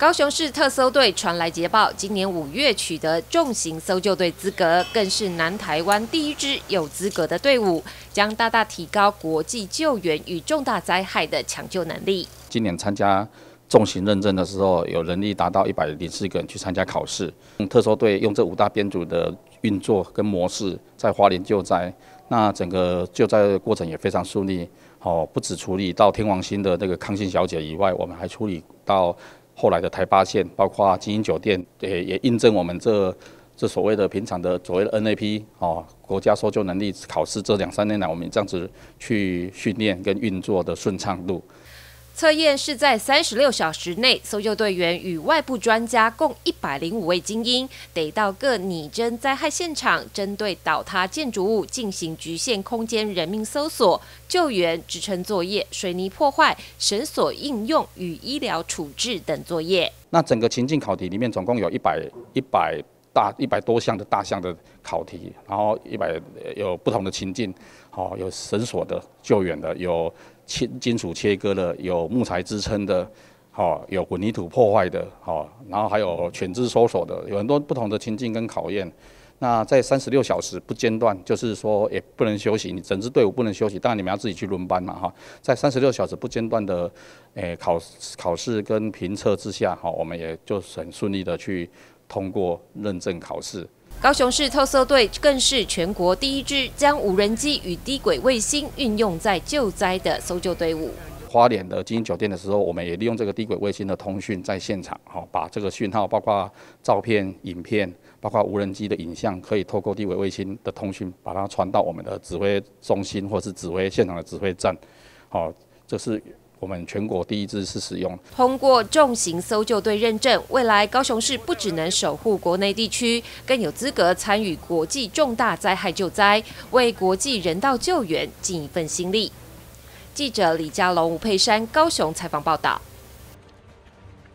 高雄市特搜队传来捷报，今年5月取得重型搜救队资格，更是南台湾第一支有资格的队伍，将大大提高国际救援与重大灾害的抢救能力。 今年参加重型认证的时候，有人力达到104个人去参加考试。特搜队用这5大编组的运作跟模式，在花莲救灾，那整个救灾的过程也非常顺利。不只处理到天王星的那个康欣小姐以外，我们还处理到后来的台八线，包括金鹰酒店，也印证我们这所谓的平常的所谓的 NAP 国家搜救能力考试这2、3年来，我们这样子去训练跟运作的顺畅度。 测验是在36小时内，搜救队员与外部专家共105位精英，得到各拟真灾害现场，针对倒塌建筑物进行局限空间人命搜索、救援、支撑作业、水泥破坏、绳索应用与医疗处置等作业。那整个情境考题里面，总共有100多项的大项的考题，然后有不同的情境，有绳索的救援的，有金属切割的，有木材支撑的，有混凝土破坏的，然后还有犬只搜索的，有很多不同的情境跟考验。那在36小时不间断，就是说也不能休息，你整支队伍不能休息，当然你们要自己去轮班嘛，在36小时不间断的考试跟评测之下，我们也就很顺利的去通过认证考试。 高雄市特搜队更是全国第一支将无人机与低轨卫星运用在救灾的搜救队伍。 花莲的金鹰酒店的时候，我们也利用这个低轨卫星的通讯，在现场把这个讯号，包括照片、影片，包括无人机的影像，可以透过低轨卫星的通讯，把它传到我们的指挥中心或是现场的指挥站。这是我们全国第一支是使用通过重型搜救队认证，未来高雄市不只能守护国内地区，更有资格参与国际重大灾害救灾，为国际人道救援尽一份心力。记者李佳龙、吴佩珊高雄采访报道。